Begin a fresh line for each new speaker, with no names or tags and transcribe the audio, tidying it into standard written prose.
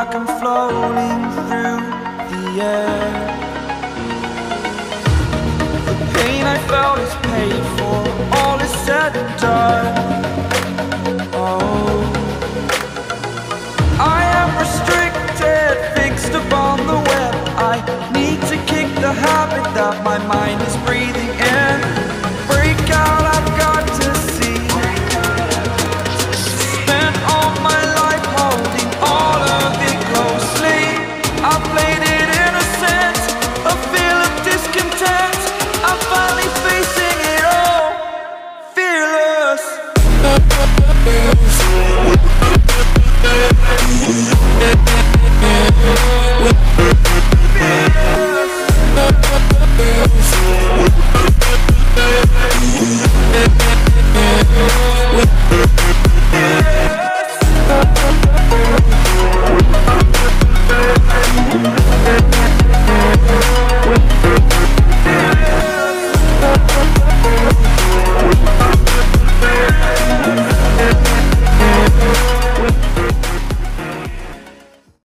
like I'm floating through the air. The pain I felt is paid for, all is said and done. Oh, I am restricted, fixed upon the web. I need to kick the habit that my mind is breathing.